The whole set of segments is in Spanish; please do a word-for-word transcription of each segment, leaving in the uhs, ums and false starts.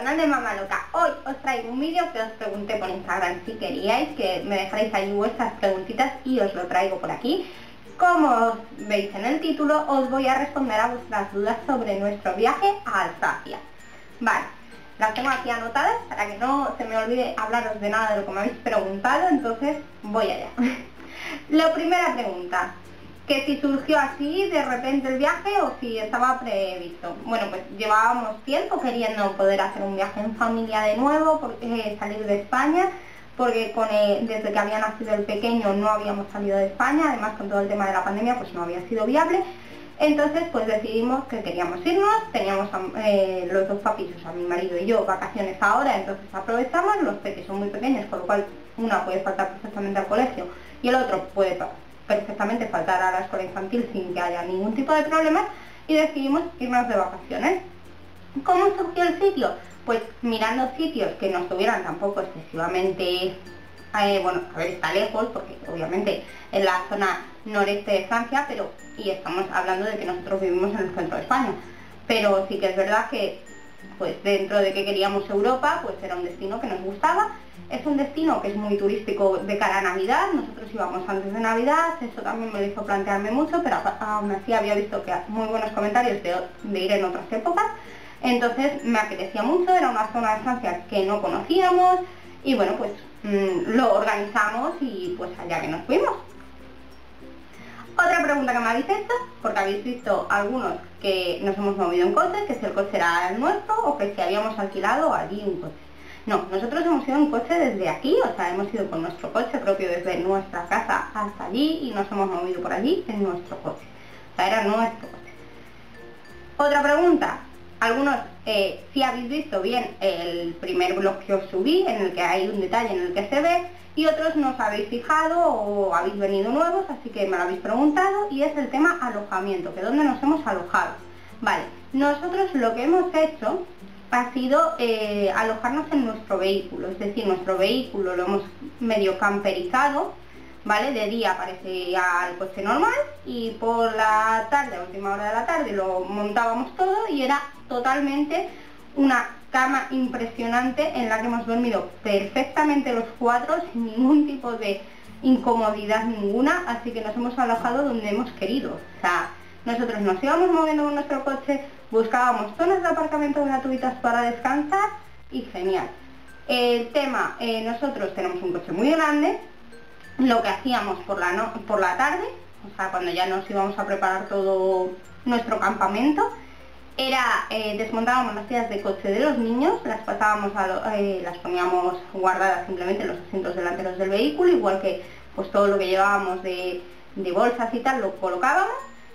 canal de Mamá Loca. Hoy os traigo un vídeo que os pregunté por Instagram si queríais, que me dejaréis ahí vuestras preguntitas y os lo traigo por aquí. Como veis en el título, os voy a responder a vuestras dudas sobre nuestro viaje a Alsacia. Vale, las tengo aquí anotadas para que no se me olvide hablaros de nada de lo que me habéis preguntado, entonces voy allá. La primera pregunta, que si surgió así de repente el viaje o si estaba previsto. Bueno, pues llevábamos tiempo queriendo poder hacer un viaje en familia de nuevo, porque, eh, salir de España, porque con el, desde que había nacido el pequeño no habíamos salido de España, además con todo el tema de la pandemia pues no había sido viable. Entonces pues decidimos que queríamos irnos, teníamos eh, los dos papis, o sea mi marido y yo, vacaciones ahora, entonces aprovechamos, los peques son muy pequeños, con lo cual una puede faltar perfectamente al colegio y el otro puede perfectamente faltar a la escuela infantil sin que haya ningún tipo de problemas, y decidimos irnos de vacaciones. ¿Cómo surgió el sitio? Pues mirando sitios que no estuvieran tampoco excesivamente, eh, bueno, a ver, está lejos, porque obviamente en la zona noreste de Francia, pero, y estamos hablando de que nosotros vivimos en el centro de España, pero sí que es verdad que, pues dentro de que queríamos Europa, pues era un destino que nos gustaba. Es un destino que es muy turístico de cara a Navidad, nosotros íbamos antes de Navidad, eso también me lo hizo plantearme mucho, pero aún así había visto que muy buenos comentarios de, de ir en otras épocas, entonces me apetecía mucho, era una zona de Francia que no conocíamos, y bueno, pues mmm, lo organizamos y pues allá que nos fuimos. Otra pregunta que me habéis hecho, porque habéis visto algunos que nos hemos movido en coche, que si el coche era el nuestro o que si habíamos alquilado allí un coche. No, nosotros hemos ido en coche desde aquí, o sea, hemos ido con nuestro coche propio desde nuestra casa hasta allí y nos hemos movido por allí en nuestro coche. O sea, era nuestro coche. Otra pregunta, algunos eh, si habéis visto bien el primer blog que os subí, en el que hay un detalle en el que se ve, y otros no os habéis fijado o habéis venido nuevos, así que me lo habéis preguntado, y es el tema alojamiento, que dónde nos hemos alojado. Vale, nosotros lo que hemos hecho ha sido eh, alojarnos en nuestro vehículo, es decir, nuestro vehículo lo hemos medio camperizado, ¿vale? De día parecía el coche normal y por la tarde, a última hora de la tarde, lo montábamos todo y era totalmente una cama impresionante en la que hemos dormido perfectamente los cuatro sin ningún tipo de incomodidad ninguna, así que nos hemos alojado donde hemos querido. O sea, nosotros nos íbamos moviendo con nuestro coche, buscábamos zonas de aparcamiento gratuitas para descansar y genial. El tema, eh, nosotros tenemos un coche muy grande, lo que hacíamos por la, no, por la tarde, o sea, cuando ya nos íbamos a preparar todo nuestro campamento, era eh, desmontábamos las sillas de coche de los niños, las pasábamos a lo, eh, las poníamos guardadas simplemente en los asientos delanteros del vehículo, igual que pues todo lo que llevábamos de, de bolsas y tal lo colocábamos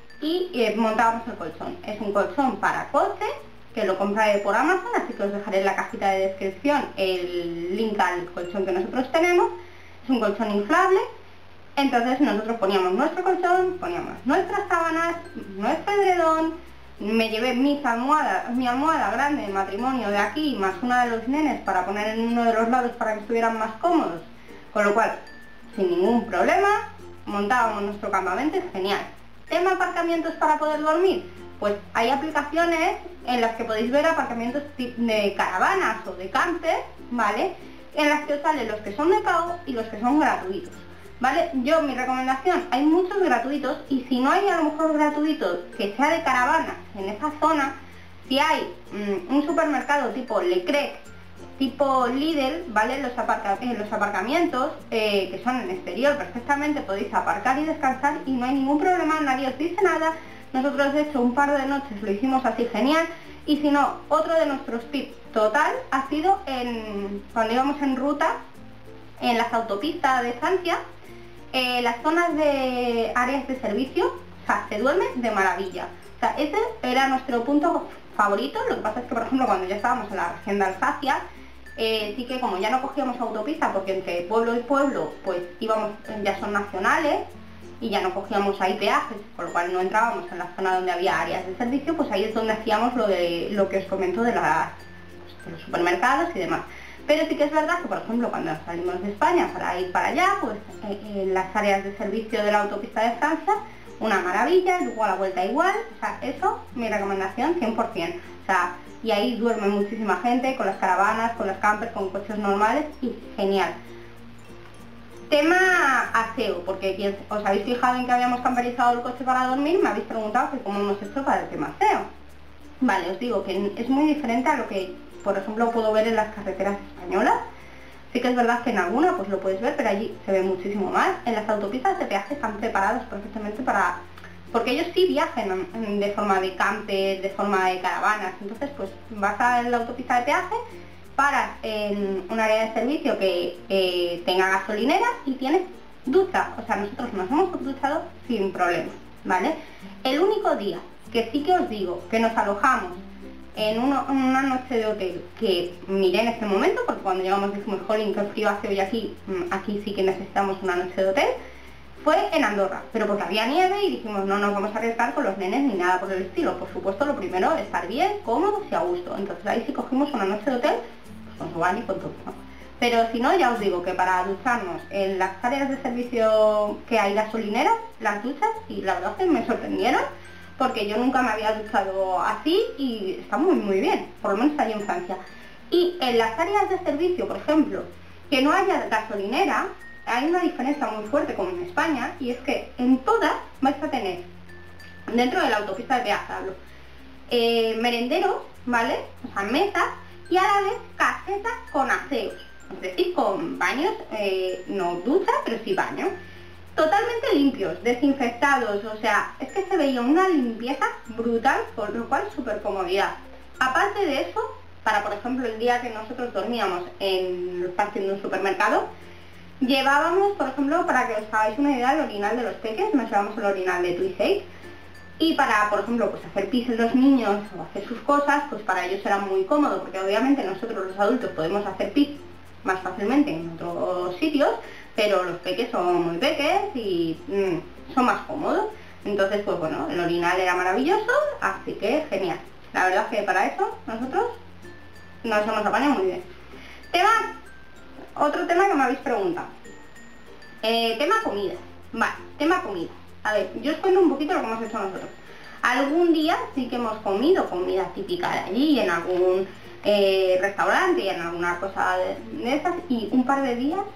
y eh, montábamos el colchón. Es un colchón para coche que lo compré por Amazon, así que os dejaré en la cajita de descripción el link al colchón que nosotros tenemos. Es un colchón inflable, entonces nosotros poníamos nuestro colchón, poníamos nuestras sábanas, nuestro edredón, me llevé mis almohadas, mi almohada grande de matrimonio de aquí, más una de los nenes para poner en uno de los lados para que estuvieran más cómodos, con lo cual, sin ningún problema, montábamos nuestro campamento, es genial. ¿Tema aparcamientos para poder dormir? Pues hay aplicaciones en las que podéis ver aparcamientos de caravanas o de camper, ¿vale? En las que os salen los que son de pago y los que son gratuitos, ¿vale? Yo, mi recomendación, hay muchos gratuitos, y si no hay a lo mejor gratuitos que sea de caravanas en esa zona, si hay mmm, un supermercado tipo Leclerc, tipo Lidl, ¿vale? Los, aparca eh, los aparcamientos eh, que son en exterior perfectamente podéis aparcar y descansar y no hay ningún problema, nadie os dice nada. Nosotros de hecho un par de noches lo hicimos así genial. Y si no, otro de nuestros tips total ha sido en, cuando íbamos en ruta en las autopistas de Francia, eh, las zonas de áreas de servicio, o sea, se duerme de maravilla. O sea, ese era nuestro punto favorito. Lo que pasa es que, por ejemplo, cuando ya estábamos en la región de Alsacia, eh, sí que como ya no cogíamos autopista, porque entre pueblo y pueblo, pues íbamos, ya son nacionales, y ya no cogíamos ahí peajes, con lo cual no entrábamos en la zona donde había áreas de servicio, pues ahí es donde hacíamos lo de lo que os comento de, la, pues, de los supermercados y demás. Pero sí que es verdad que, por ejemplo, cuando salimos de España para ir para allá, pues eh, en las áreas de servicio de la autopista de Francia, una maravilla, luego a la vuelta igual, o sea, eso, mi recomendación cien por cien. O sea, y ahí duerme muchísima gente, con las caravanas, con los campers, con coches normales, y genial. Tema aseo, porque quien os habéis fijado en que habíamos camperizado el coche para dormir, me habéis preguntado que cómo hemos hecho para el tema aseo. Vale, os digo que es muy diferente a lo que, por ejemplo, puedo ver en las carreteras españolas. Sí que es verdad que en alguna pues lo puedes ver, pero allí se ve muchísimo más. En las autopistas de peaje están preparados perfectamente para... porque ellos sí viajan de forma de camper, de forma de caravanas. Entonces pues vas a la autopista de peaje, paras en un área de servicio que eh, tenga gasolinera y tienes ducha. O sea, nosotros nos hemos duchado sin problema, ¿vale? El único día que sí que os digo que nos alojamos en uno, una noche de hotel, que miré en este momento, porque cuando llegamos dijimos, jolín, qué frío hace hoy aquí, aquí sí que necesitamos una noche de hotel, fue en Andorra, pero porque había nieve y dijimos, no nos vamos a arriesgar con los nenes ni nada por el estilo. Por supuesto, lo primero, estar bien, cómodos y a gusto. Entonces ahí sí cogimos una noche de hotel, pues con su baño y con todo, ¿no? Pero si no, ya os digo que para ducharnos en las áreas de servicio que hay gasolineras, las duchas, y la verdad es que me sorprendieron, porque yo nunca me había duchado así y está muy muy bien, por lo menos allí en Francia. Y en las áreas de servicio, por ejemplo, que no haya gasolinera, hay una diferencia muy fuerte como en España, y es que en todas vais a tener, dentro de la autopista de peaje hablo, eh, merenderos, ¿vale? O sea, mesas, y a la vez casetas con aseos, es decir, con baños, eh, no ducha, pero sí baño. Totalmente limpios, desinfectados, o sea, es que se veía una limpieza brutal, por lo cual súper comodidad. Aparte de eso, para por ejemplo el día que nosotros dormíamos en el parking de un supermercado, llevábamos, por ejemplo, para que os hagáis una idea, el orinal de los peques, nos llevamos el orinal de Twistate, y para, por ejemplo, pues hacer pis en los niños o hacer sus cosas, pues para ellos era muy cómodo, porque obviamente nosotros los adultos podemos hacer pis más fácilmente en otros sitios, pero los peques son muy peques y mmm, son más cómodos. Entonces, pues bueno, el orinal era maravilloso, así que genial. La verdad es que para eso nosotros nos hemos apañado muy bien. Tema, otro tema que me habéis preguntado. Eh, tema comida. Vale, tema comida. A ver, yo os cuento un poquito lo que hemos hecho nosotros. Algún día sí que hemos comido comida típica de allí, en algún eh, restaurante y en alguna cosa de, de esas, y un par de días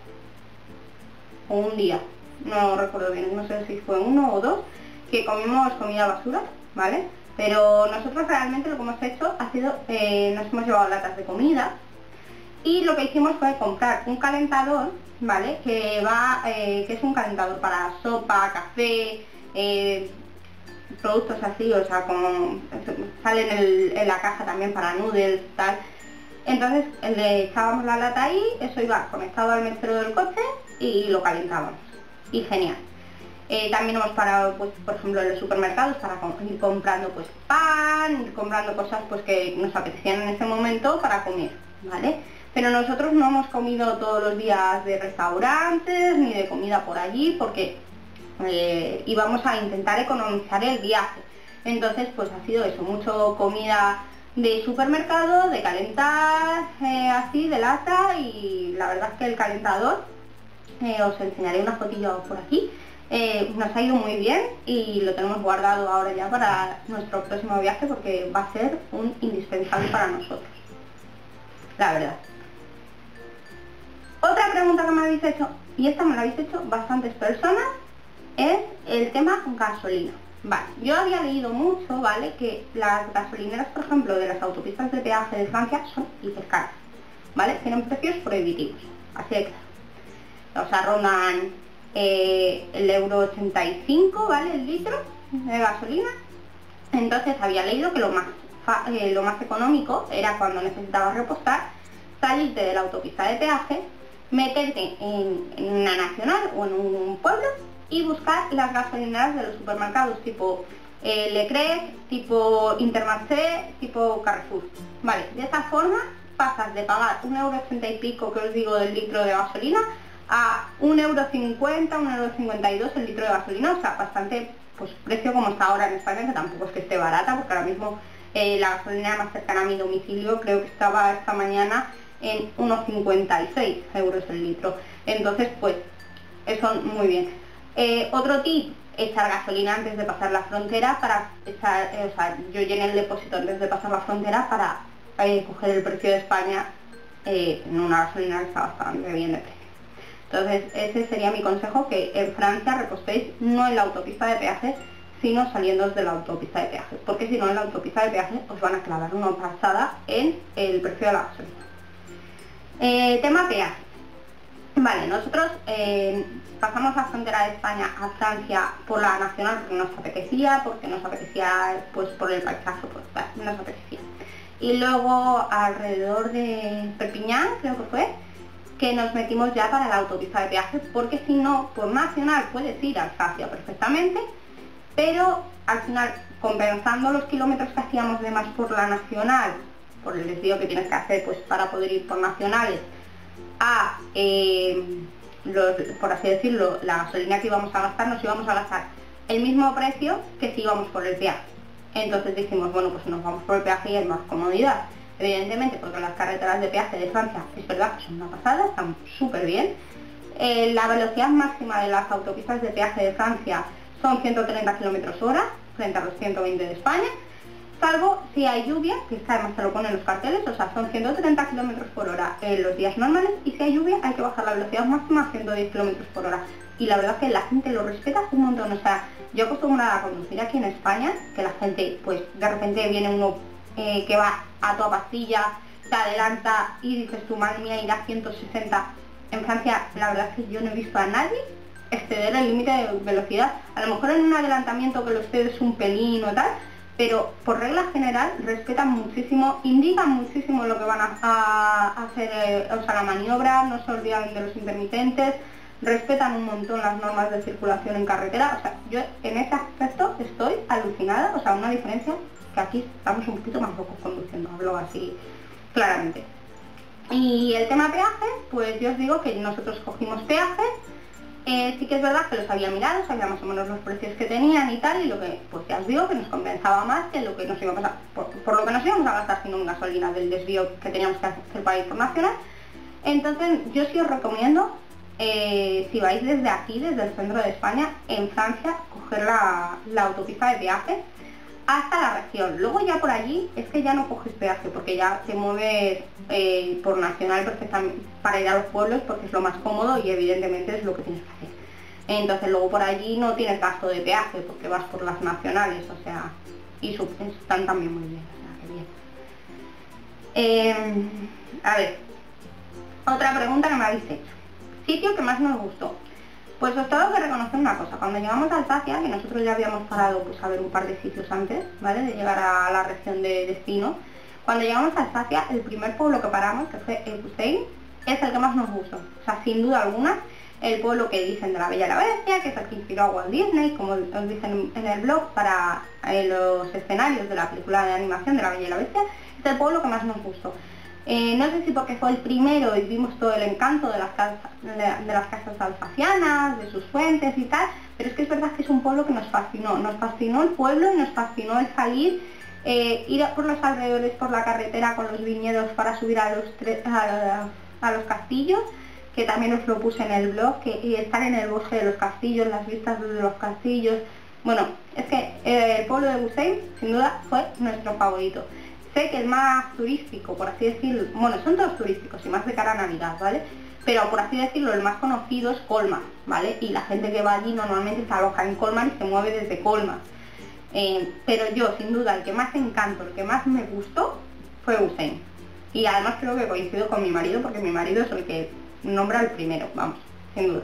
o un día, no recuerdo bien, no sé si fue uno o dos, que comimos comida basura, ¿vale? Pero nosotros realmente lo que hemos hecho ha sido, eh, nos hemos llevado latas de comida, y lo que hicimos fue comprar un calentador, ¿vale? Que va, eh, que es un calentador para sopa, café, eh, productos así, o sea, con, sale en, el, en la caja también para noodles, tal. Entonces le echábamos la lata ahí, eso iba conectado al mechero del coche y lo calentábamos. Y genial. Eh, también hemos parado, pues, por ejemplo, en los supermercados para ir comprando pues pan, ir comprando cosas pues que nos apetecían en ese momento para comer, ¿vale? Pero nosotros no hemos comido todos los días de restaurantes ni de comida por allí, porque eh, íbamos a intentar economizar el viaje. Entonces pues ha sido eso, mucho comida de supermercado, de calentar, eh, así, de lata, y la verdad es que el calentador, eh, os enseñaré una fotilla por aquí, eh, nos ha ido muy bien y lo tenemos guardado ahora ya para nuestro próximo viaje, porque va a ser un indispensable para nosotros, la verdad. Otra pregunta que me habéis hecho, y esta me la habéis hecho bastantes personas, es el tema gasolina. Vale, yo había leído mucho, ¿vale?, que las gasolineras, por ejemplo, de las autopistas de peaje de Francia son hipercaras, ¿vale? Tienen precios prohibitivos, así de claro. O sea, rondan eh, el euro ochenta y cinco, ¿vale?, el litro de gasolina. Entonces había leído que lo más, eh, lo más económico era, cuando necesitabas repostar, salirte de la autopista de peaje, meterte en, en una nacional o en un pueblo y buscar las gasolineras de los supermercados tipo eh, Leclerc, tipo Intermarché, tipo Carrefour. Vale, de esta forma pasas de pagar un euro ochenta y pico, que os digo, del litro de gasolina, a un euro cincuenta, un euro cincuenta y dos el litro de gasolina. O sea, bastante, pues, precio como está ahora en España, que tampoco es que esté barata, porque ahora mismo eh, la gasolinera más cercana a mi domicilio creo que estaba esta mañana en uno cincuenta y seis euros el litro. Entonces, pues, eso muy bien. Eh, otro tip, echar gasolina antes de pasar la frontera para echar, eh, o sea, yo llené el depósito antes de pasar la frontera para eh, coger el precio de España eh, en una gasolina que está bastante bien de precio. Entonces ese sería mi consejo, que en Francia repostéis no en la autopista de peaje, sino saliendo de la autopista de peaje, porque si no en la autopista de peaje os van a clavar una pasada en el precio de la gasolina. Eh, tema peaje. Vale, nosotros eh, pasamos la frontera de España a Francia por la nacional porque nos apetecía, porque nos apetecía pues por el paisaje, pues nos apetecía. Y luego alrededor de Perpiñán, creo que fue, que nos metimos ya para la autopista de peaje, porque si no, por nacional puedes ir a Alsacia perfectamente, pero al final, compensando los kilómetros que hacíamos de más por la nacional, por el desvío que tienes que hacer pues para poder ir por nacionales, a, eh, los, por así decirlo, la gasolina que íbamos a gastar, nos íbamos a gastar el mismo precio que si íbamos por el peaje. Entonces dijimos, bueno, pues nos vamos por el peaje y hay más comodidad. Evidentemente, porque las carreteras de peaje de Francia, es verdad que son una pasada, están súper bien. Eh, la velocidad máxima de las autopistas de peaje de Francia son ciento treinta kilómetros hora, frente a los ciento veinte de España, salvo si hay lluvia, que es que además se lo ponen los carteles, o sea, son ciento treinta kilómetros por hora en los días normales, y si hay lluvia hay que bajar la velocidad máxima a ciento diez kilómetros por hora. Y la verdad es que la gente lo respeta un montón, o sea, yo acostumbrada a conducir aquí en España, que la gente, pues de repente viene uno eh, que va a toda pastilla, te adelanta y dices, tu madre mía, irá a ciento sesenta. En Francia, la verdad es que yo no he visto a nadie exceder el límite de velocidad, a lo mejor en un adelantamiento que lo excedes un pelín o tal, pero por regla general respetan muchísimo, indican muchísimo lo que van a, a hacer, eh, o sea, la maniobra, no se olvidan de los intermitentes, respetan un montón las normas de circulación en carretera. O sea, yo en ese aspecto estoy alucinada, o sea, una diferencia que aquí estamos un poquito más locos conduciendo, hablo así claramente. Y el tema peaje, pues yo os digo que nosotros cogimos peaje. Eh, sí que es verdad que los había mirado, sabía más o menos los precios que tenían y tal, y lo que, pues ya os digo que nos compensaba más que lo que nos íbamos a, por, por lo que nos íbamos a gastar sino en gasolina del desvío que teníamos que hacer para ir por nacional. Entonces yo sí os recomiendo, eh, si vais desde aquí, desde el centro de España, en Francia, coger la, la autopista de peaje hasta la región. Luego ya por allí es que ya no coges peaje, porque ya te mueves eh, por nacional perfectamente para ir a los pueblos, porque es lo más cómodo y evidentemente es lo que tienes que hacer. Entonces luego por allí no tienes gasto de peaje, porque vas por las nacionales, o sea, y su, están también muy bien, o sea, que bien. Eh, a ver, otra pregunta que me habéis hecho. Sitio que más nos gustó. Pues os tengo que reconocer una cosa, cuando llegamos a Alsacia, que nosotros ya habíamos parado pues a ver un par de sitios antes, ¿vale?, de llegar a la región de destino, cuando llegamos a Alsacia, el primer pueblo que paramos, que fue el Ecustein, es el que más nos gustó. O sea, sin duda alguna, el pueblo que dicen de la Bella y la Bestia, que es el que inspiró a Walt Disney, como os dicen en el blog, para eh, los escenarios de la película de animación de la Bella y la Bestia, es el pueblo que más nos gustó. Eh, no sé si porque fue el primero y vimos todo el encanto de las, casas, de, de las casas alsacianas, de sus fuentes y tal, pero es que es verdad que es un pueblo que nos fascinó, nos fascinó el pueblo y nos fascinó el salir, eh, ir por los alrededores, por la carretera con los viñedos para subir a los, a, a los castillos, que también os lo puse en el blog, que y estar en el bosque de los castillos, las vistas de los castillos. Bueno, es que eh, el pueblo de Busein sin duda fue nuestro favorito. Sé que el más turístico, por así decirlo, bueno, son todos turísticos y más de cara a Navidad, ¿vale? Pero por así decirlo, el más conocido es Colmar, ¿vale? Y la gente que va allí normalmente está aloja en Colmar y se mueve desde Colmar. Eh, pero yo, sin duda, el que más encantó, el que más me gustó, fue Busein. Y además creo que coincido con mi marido, porque mi marido es el que nombra el primero, vamos, sin duda.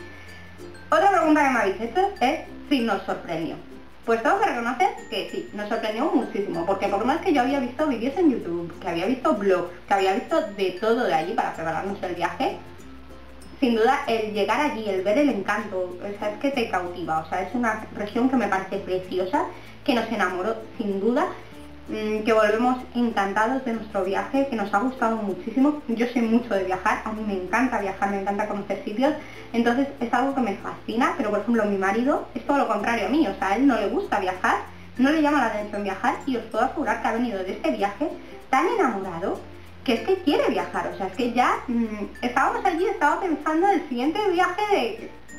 Otra pregunta que me habéis hecho es si nos sorprendió. Pues tengo que reconocer que sí, nos sorprendió muchísimo, porque por más que yo había visto vídeos en YouTube, que había visto blogs, que había visto de todo de allí para prepararnos el viaje, sin duda el llegar allí, el ver el encanto, o sea, es que te cautiva, o sea, es una región que me parece preciosa, que nos enamoró sin duda, que volvemos encantados de nuestro viaje, que nos ha gustado muchísimo. Yo soy mucho de viajar, a mí me encanta viajar, me encanta conocer sitios, entonces es algo que me fascina, pero por ejemplo mi marido es todo lo contrario a mí, o sea, a él no le gusta viajar, no le llama la atención viajar, y os puedo asegurar que ha venido de este viaje tan enamorado que es que quiere viajar, o sea, es que ya mmm, estábamos allí, estaba pensando en el siguiente viaje de,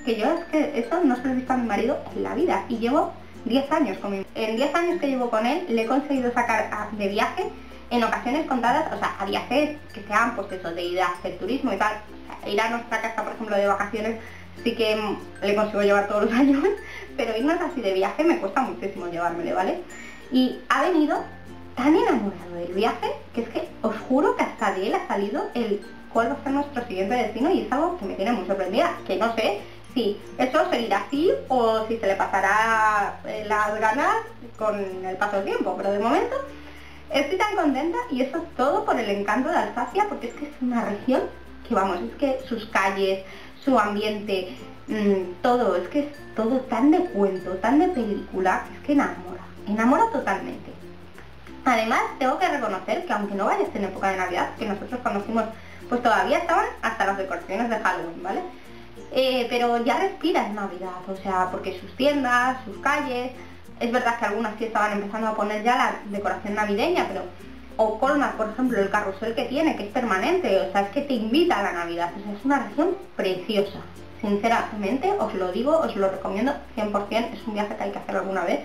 que yo es que eso no se lo he visto a mi marido en la vida, y llevo diez años con mi... En diez años que llevo con él, le he conseguido sacar a, de viaje en ocasiones contadas, o sea, a viajes que sean, pues eso, de ir a hacer turismo y tal. O sea, ir a nuestra casa, por ejemplo, de vacaciones, sí que le consigo llevar todos los años, pero irnos así de viaje me cuesta muchísimo llevármele, ¿vale? Y ha venido tan enamorado del viaje, que es que os juro que hasta de él ha salido el cuál va a ser nuestro siguiente destino, y es algo que me tiene muy sorprendida, que no sé si eso seguirá así o si se le pasará las ganas con el paso del tiempo, pero de momento estoy tan contenta, y eso es todo por el encanto de Alsacia, porque es que es una región que, vamos, es que sus calles, su ambiente, mmm, todo, es que es todo tan de cuento, tan de película, que es que enamora, enamora totalmente. Además, tengo que reconocer que aunque no vayas en época de Navidad, que nosotros cuando fuimos, pues todavía estaban hasta las decoraciones de Halloween, ¿vale? Eh, pero ya respiras Navidad, o sea, porque sus tiendas, sus calles, es verdad que algunas sí estaban empezando a poner ya la decoración navideña, pero... O Colmar, por ejemplo, el carrusel que tiene, que es permanente, o sea, es que te invita a la Navidad, o sea, es una región preciosa. Sinceramente, os lo digo, os lo recomiendo cien por cien, es un viaje que hay que hacer alguna vez.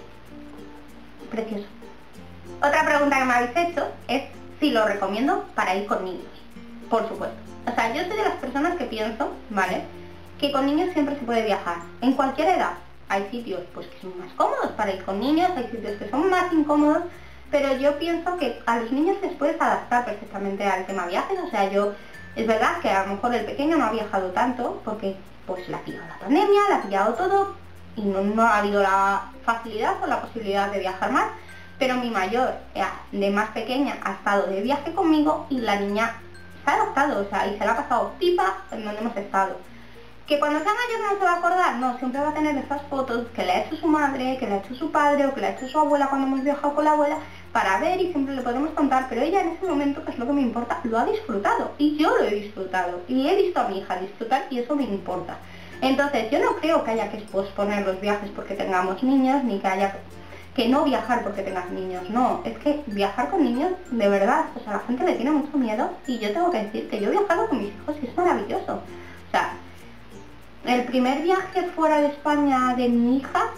Precioso. Otra pregunta que me habéis hecho es si lo recomiendo para ir con niños. Por supuesto. O sea, yo soy de las personas que pienso, ¿vale?, que con niños siempre se puede viajar, en cualquier edad. Hay sitios pues que son más cómodos para ir con niños, hay sitios que son más incómodos, pero yo pienso que a los niños les puedes adaptar perfectamente al tema viajes. O sea, yo, es verdad que a lo mejor el pequeño no ha viajado tanto, porque pues la ha pillado la pandemia, la ha pillado todo, y no, no ha habido la facilidad o la posibilidad de viajar más, pero mi mayor, de más pequeña, ha estado de viaje conmigo, y la niña se ha adaptado, o sea, y se la ha pasado pipa en donde hemos estado. Que cuando sea mayor no se va a acordar, no, siempre va a tener esas fotos que le ha hecho su madre, que le ha hecho su padre, o que le ha hecho su abuela cuando hemos viajado con la abuela, para ver, y siempre le podemos contar, pero ella en ese momento, que es lo que me importa, lo ha disfrutado, y yo lo he disfrutado, y he visto a mi hija disfrutar, y eso me importa. Entonces, yo no creo que haya que posponer los viajes porque tengamos niños, ni que haya que no viajar porque tengas niños, no, es que viajar con niños, de verdad, o sea, la gente le tiene mucho miedo, y yo tengo que decir que yo he viajado con mis hijos y es maravilloso. O sea, el primer viaje fuera de España de mi hija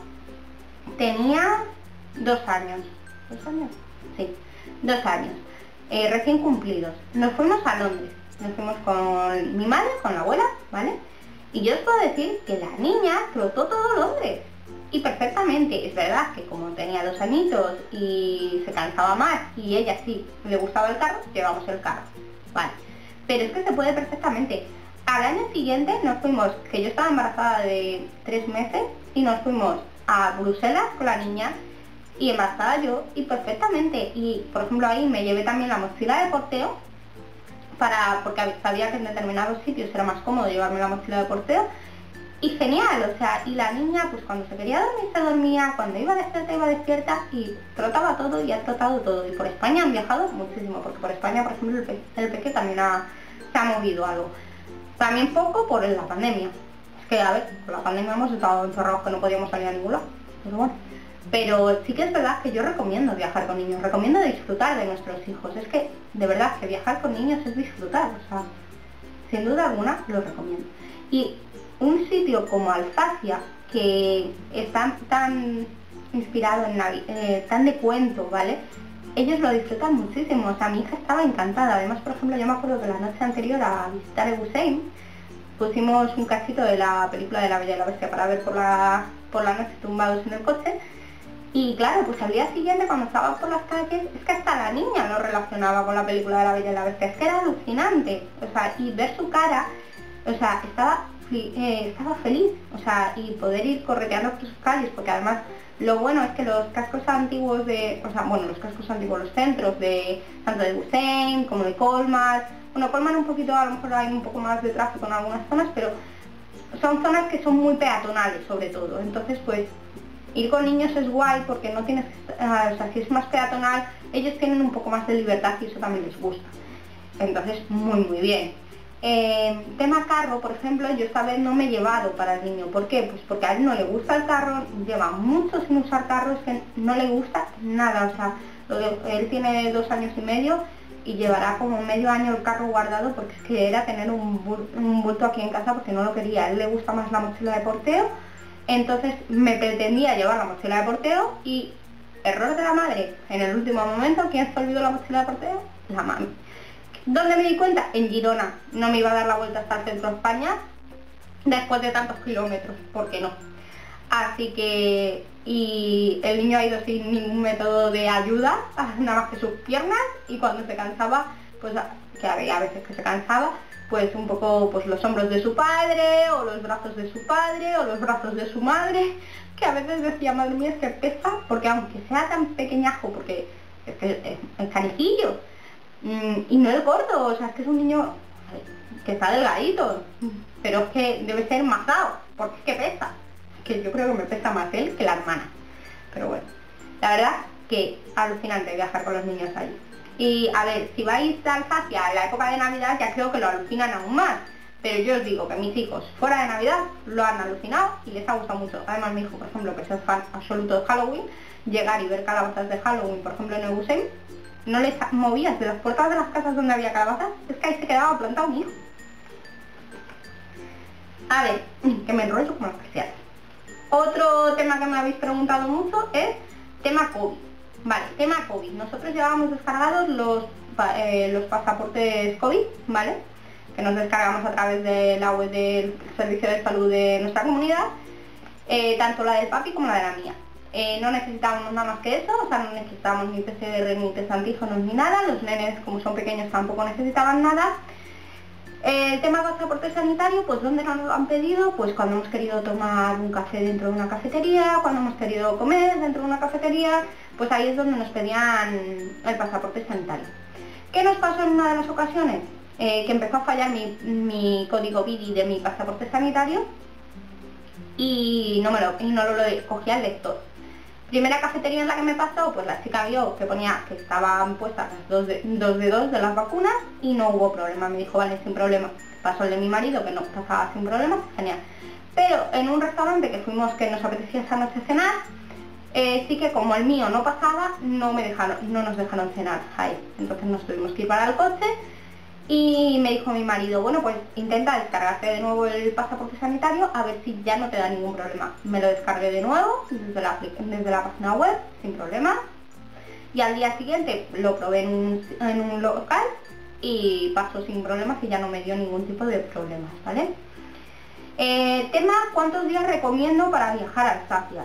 tenía dos años. ¿Dos años? Sí, dos años. Eh, recién cumplidos. Nos fuimos a Londres. Nos fuimos con mi madre, con la abuela, ¿vale? Y yo os puedo decir que la niña trotó todo Londres. Y perfectamente. Es verdad que como tenía dos añitos y se cansaba más, y ella sí le gustaba el carro, llevamos el carro. Vale. Pero es que se puede perfectamente. Al año siguiente nos fuimos, que yo estaba embarazada de tres meses, y nos fuimos a Bruselas con la niña, y embarazada yo, y perfectamente. Y por ejemplo ahí me llevé también la mochila de porteo, para, porque sabía que en determinados sitios era más cómodo llevarme la mochila de porteo, y genial, o sea, y la niña pues cuando se quería dormir se dormía, cuando iba despierta iba despierta, y trotaba todo, y ha trotado todo. Y por España han viajado muchísimo, porque por España, por ejemplo, el, pe el peque también ha, se ha movido algo. También poco por la pandemia. Es que, a ver, por la pandemia hemos estado encerrados que no podíamos salir a ningún lado. Pero bueno. Pero sí que es verdad que yo recomiendo viajar con niños, recomiendo disfrutar de nuestros hijos. Es que, de verdad, que viajar con niños es disfrutar. O sea, sin duda alguna, lo recomiendo. Y un sitio como Alsacia, que está tan inspirado en Navi eh, tan de cuento, ¿vale? Ellos lo disfrutan muchísimo, o sea, mi hija estaba encantada. Además, por ejemplo, yo me acuerdo que la noche anterior a visitar el Hussein, pusimos un cachito de la película de La Bella y la Bestia para ver por la, por la noche tumbados en el coche. Y claro, pues al día siguiente cuando estaba por las calles, es que hasta la niña lo relacionaba con la película de La Bella y la Bestia. Es que era alucinante, o sea, y ver su cara, o sea, estaba, eh, estaba feliz, o sea, y poder ir correteando por sus calles, porque además lo bueno es que los cascos antiguos de, o sea, bueno, los cascos antiguos, los centros de, tanto de Hussein como de Colmar, bueno, Colmar un poquito, a lo mejor hay un poco más de tráfico en algunas zonas, pero son zonas que son muy peatonales sobre todo. Entonces pues ir con niños es guay porque no tienes, uh, o sea, si es más peatonal, ellos tienen un poco más de libertad y eso también les gusta. Entonces muy muy bien. Eh, tema carro, por ejemplo, yo esta vez no me he llevado para el niño. ¿Por qué? Pues porque a él no le gusta el carro, lleva mucho sin usar carro, es que no le gusta nada, o sea, lo de, él tiene dos años y medio y llevará como medio año el carro guardado porque es que era tener un, bul un bulto aquí en casa porque no lo quería. A él le gusta más la mochila de porteo, entonces me pretendía llevar la mochila de porteo y error de la madre, en el último momento, ¿quién se olvidó la mochila de porteo? La mami. ¿Dónde me di cuenta? En Girona. No me iba a dar la vuelta hasta el centro de España después de tantos kilómetros, ¿por qué no? Así que, y el niño ha ido sin ningún método de ayuda, nada más que sus piernas, y cuando se cansaba, pues que había veces que se cansaba, pues un poco pues los hombros de su padre, o los brazos de su padre, o los brazos de su madre, que a veces decía, madre mía, es que pesa, porque aunque sea tan pequeñajo, porque es que es, es canijillo, y no es gordo, o sea, es que es un niño que está delgadito, pero es que debe ser masado, porque es que pesa. Que yo creo que me pesa más él que la hermana, pero bueno, la verdad que alucinante viajar con los niños ahí. Y a ver, si vais a Alsacia en la época de Navidad ya creo que lo alucinan aún más, pero yo os digo que mis hijos fuera de Navidad lo han alucinado y les ha gustado mucho. Además mi hijo, por ejemplo, que es fan absoluto de Halloween, llegar y ver calabazas de Halloween, por ejemplo en Eusem, no les movías de las puertas de las casas donde había calabazas, es que ahí se quedaba plantado mi hijo. A ver, que me enrollo como las persianas. Otro tema que me habéis preguntado mucho es tema COVID. Vale, tema COVID. Nosotros llevábamos descargados los, eh, los pasaportes COVID, ¿vale? Que nos descargamos a través de la web del Servicio de Salud de nuestra comunidad, eh, tanto la del papi como la de la mía. Eh, no necesitábamos nada más que eso, o sea, no necesitábamos ni P C R ni test antígenos ni nada. Los nenes, como son pequeños, tampoco necesitaban nada. El eh, tema pasaporte sanitario, pues ¿dónde nos lo han pedido? Pues cuando hemos querido tomar un café dentro de una cafetería, cuando hemos querido comer dentro de una cafetería, pues ahí es donde nos pedían el pasaporte sanitario. ¿Qué nos pasó en una de las ocasiones? Eh, que empezó a fallar mi, mi código B I D I de mi pasaporte sanitario y no, me lo, y no lo, lo cogía el lector. Primera cafetería en la que me pasó, pues la chica vio que ponía que estaban puestas las dos de, dos de dos de las vacunas y no hubo problema, me dijo, vale, sin problema. Pasó el de mi marido, que no pasaba sin problema, genial. Pero en un restaurante que fuimos, que nos apetecía esa noche cenar, eh, sí que como el mío no pasaba, no, me dejaron, no nos dejaron cenar ahí. Entonces nos tuvimos que ir para el coche y me dijo mi marido, bueno, pues intenta descargarte de nuevo el pasaporte sanitario a ver si ya no te da ningún problema. Me lo descargué de nuevo desde la, desde la página web, sin problema, y al día siguiente lo probé en un, en un local y pasó sin problemas y ya no me dio ningún tipo de problemas, ¿vale? Eh, tema, ¿cuántos días recomiendo para viajar a Alsacia?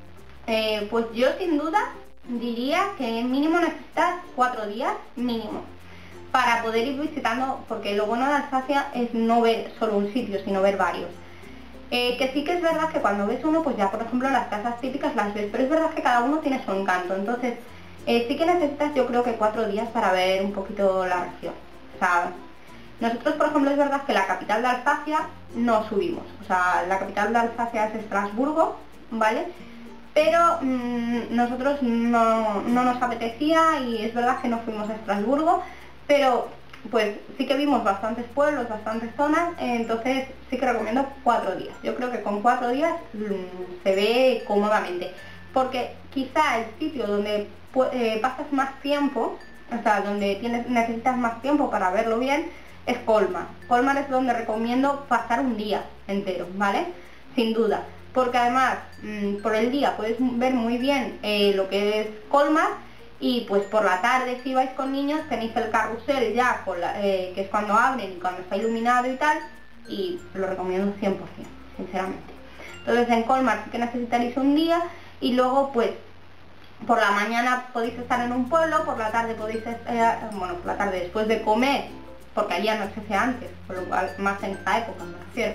Eh, pues yo sin duda diría que mínimo necesitas cuatro días, mínimo, para poder ir visitando, porque lo bueno de Alsacia es no ver solo un sitio, sino ver varios. Eh, que sí que es verdad que cuando ves uno, pues ya por ejemplo las casas típicas las ves, pero es verdad que cada uno tiene su encanto, entonces eh, sí que necesitas yo creo que cuatro días para ver un poquito la región. O sea, nosotros por ejemplo es verdad que la capital de Alsacia no subimos, o sea, la capital de Alsacia es Estrasburgo, ¿vale? Pero mmm, nosotros no, no nos apetecía y es verdad que no fuimos a Estrasburgo, pero pues sí que vimos bastantes pueblos, bastantes zonas, entonces sí que recomiendo cuatro días. Yo creo que con cuatro días mmm, se ve cómodamente, porque quizá el sitio donde eh, pasas más tiempo, o sea, donde tienes, necesitas más tiempo para verlo bien, es Colmar. Colmar es donde recomiendo pasar un día entero, ¿vale? Sin duda, porque además mmm, por el día puedes ver muy bien eh, lo que es Colmar. Y pues por la tarde, si vais con niños, tenéis el carrusel ya, con la, eh, que es cuando abren y cuando está iluminado y tal, y lo recomiendo cien por cien, sinceramente. Entonces en Colmar sí que necesitaréis un día, y luego pues por la mañana podéis estar en un pueblo, por la tarde podéis, eh, bueno, por la tarde después de comer, porque allí anochece antes, por lo cual más en esta época me refiero.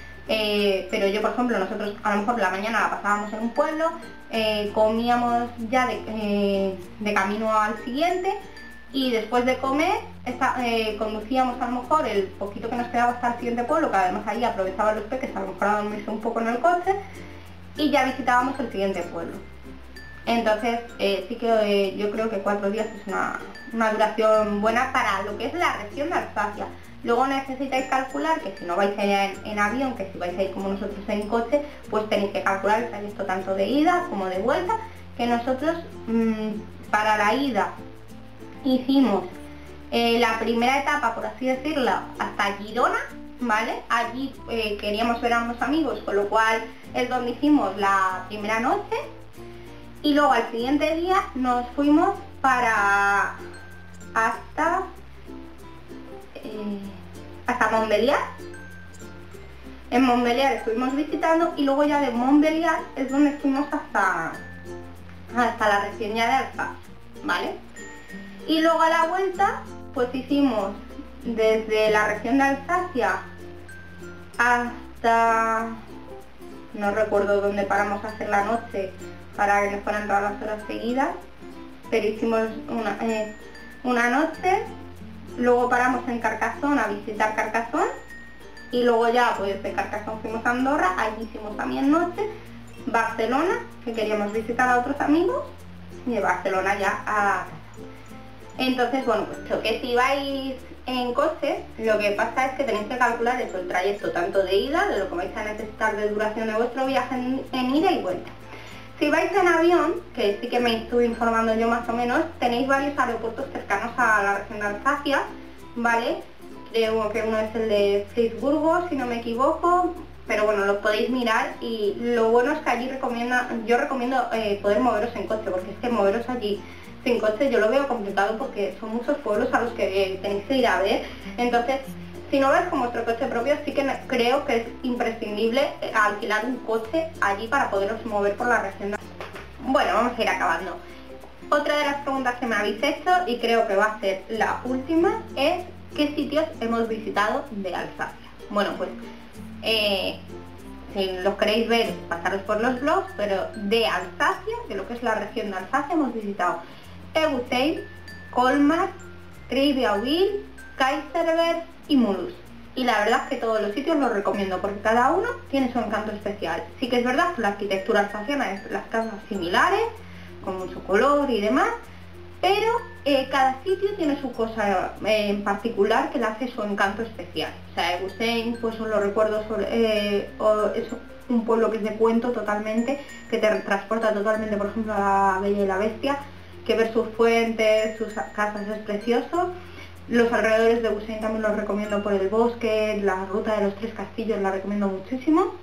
Eh, pero yo por ejemplo, nosotros a lo mejor la mañana la pasábamos en un pueblo, eh, comíamos ya de, eh, de camino al siguiente y después de comer esta, eh, conducíamos a lo mejor el poquito que nos quedaba hasta el siguiente pueblo, que además ahí aprovechaban los peques a lo mejor a dormirse un poco en el coche y ya visitábamos el siguiente pueblo. Entonces eh, sí que eh, yo creo que cuatro días es una, una duración buena para lo que es la región de Alsacia. Luego necesitáis calcular que si no vais a ir en, en avión, que si vais a ir como nosotros en coche, pues tenéis que calcular el trayecto tanto de ida como de vuelta, que nosotros mmm, para la ida hicimos Eh, la primera etapa, por así decirlo, hasta Girona, ¿vale? Allí eh, queríamos ver a unos amigos, con lo cual es donde hicimos la primera noche. Y luego al siguiente día nos fuimos para hasta eh, hasta Montbéliard. En Montbéliard estuvimos visitando y luego ya de Montbéliard es donde fuimos hasta hasta la región ya de Alsacia, ¿vale? Y luego a la vuelta pues hicimos desde la región de Alsacia hasta, no recuerdo dónde paramos a hacer la noche para que nos fueran todas las horas seguidas, pero hicimos una, eh, una noche, luego paramos en Carcassonne a visitar Carcassonne y luego ya pues de Carcassonne fuimos a Andorra, allí hicimos también noche, Barcelona, que queríamos visitar a otros amigos, y de Barcelona ya a casa. Entonces, bueno, pues lo que si vais en coche, lo que pasa es que tenéis que calcular eso, el trayecto tanto de ida, de lo que vais a necesitar de duración de vuestro viaje en, en ida y vuelta. Si vais en avión, que sí que me estuve informando yo más o menos, tenéis varios aeropuertos cercanos a la región de Alsacia, ¿vale? Creo que uno es el de Friburgo, si no me equivoco, pero bueno, lo podéis mirar y lo bueno es que allí recomienda, yo recomiendo eh, poder moveros en coche, porque es que moveros allí sin coche yo lo veo complicado porque son muchos pueblos a los que eh, tenéis que ir a ver. Entonces, si no vais con vuestro coche propio, sí que creo que es imprescindible eh, alquilar un coche allí para poderos mover por la región. Bueno, vamos a ir acabando. Otra de las preguntas que me habéis hecho, y creo que va a ser la última, es ¿qué sitios hemos visitado de Alsacia? Bueno, pues eh, si los queréis ver, pasaros por los blogs, pero de Alsacia, de lo que es la región de Alsacia, hemos visitado Egustein, Colmar, Ribeauvillé, Kaiserberg y Mulhouse. Y la verdad es que todos los sitios los recomiendo porque cada uno tiene su encanto especial. Sí que es verdad que la arquitectura alsaciana es las casas similares, con mucho color y demás, pero eh, cada sitio tiene su cosa eh, en particular que le hace su encanto especial. O sea, Egustein, pues os lo recuerdo, sobre, eh, o es un pueblo que es de cuento totalmente, que te transporta totalmente, por ejemplo, a La Bella y la Bestia, que ver sus fuentes, sus casas es precioso. Los alrededores de Egustein también los recomiendo por el bosque, la ruta de los tres castillos la recomiendo muchísimo.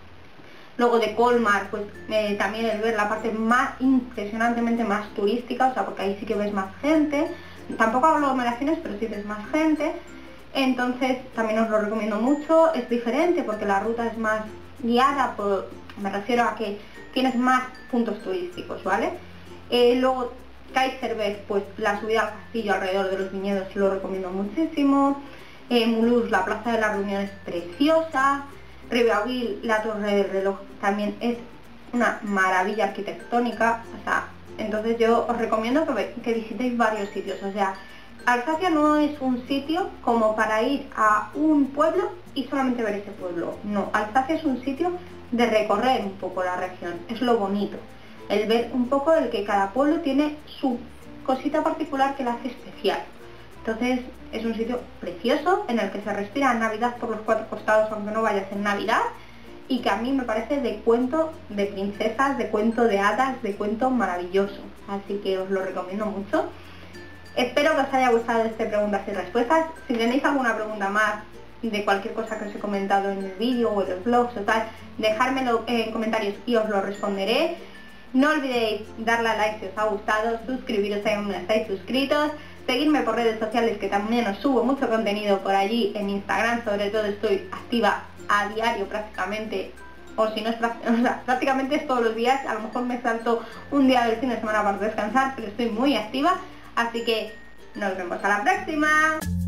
Luego de Colmar, pues eh, también el ver la parte más impresionantemente más turística, o sea, porque ahí sí que ves más gente, tampoco aglomeraciones, pero sí ves más gente, entonces también os lo recomiendo mucho. Es diferente porque la ruta es más guiada, por, me refiero a que tienes más puntos turísticos, ¿vale? Eh, luego Kaiserberg, pues la subida al castillo alrededor de los viñedos lo recomiendo muchísimo. Eh, Mulhouse, la plaza de la reunión es preciosa. Ribeauvillé, la torre del reloj también es una maravilla arquitectónica, o sea, entonces yo os recomiendo que, que visitéis varios sitios. O sea, Alsacia no es un sitio como para ir a un pueblo y solamente ver ese pueblo, no, Alsacia es un sitio de recorrer un poco la región, es lo bonito, el ver un poco el que cada pueblo tiene su cosita particular que la hace especial. Entonces es un sitio precioso en el que se respira Navidad por los cuatro costados, aunque no vayas en Navidad, y que a mí me parece de cuento de princesas, de cuento de hadas, de cuento maravilloso. Así que os lo recomiendo mucho. Espero que os haya gustado este preguntas y respuestas. Si tenéis alguna pregunta más de cualquier cosa que os he comentado en el vídeo o en los blogs o tal, dejármelo en comentarios y os lo responderé. No olvidéis darle a like si os ha gustado, suscribiros si aún no estáis suscritos, seguirme por redes sociales que también os subo mucho contenido por allí, en Instagram sobre todo estoy activa a diario prácticamente, o si no es o sea, prácticamente es todos los días, a lo mejor me salto un día del fin de semana para descansar, pero estoy muy activa, así que nos vemos a la próxima.